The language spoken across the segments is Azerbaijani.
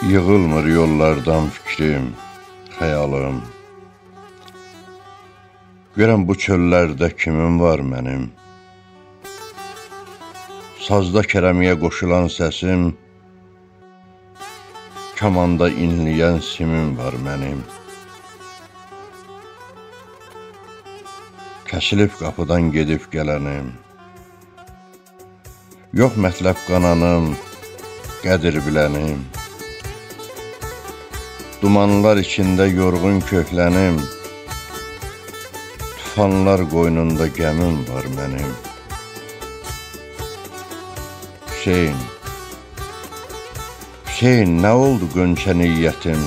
Yığılmır yollardan fikrim, xəyalım. Görəm bu çöllərdə kimim var mənim? Sazda kərəmiyə qoşulan səsim, kamanda inləyən simim var mənim. Kəsilib qapıdan gedib gələnim. Yox mətləb qananım, qədir bilənim. Dumanlar içində yorğun köklənim. Tufanlar qoynunda gəmim var mənim. Hüseyn, nə oldu qönçə niyyətim?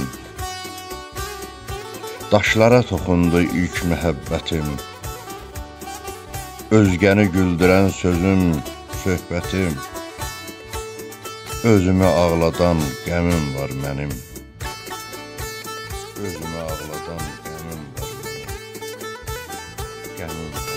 Daşlara toxundu ilk məhəbbətim. Özgəni güldürən sözüm, söhbətim. Özümü ağladan qəmim var mənim. Özümü ağladan qəmim var mənim. Qəmim var.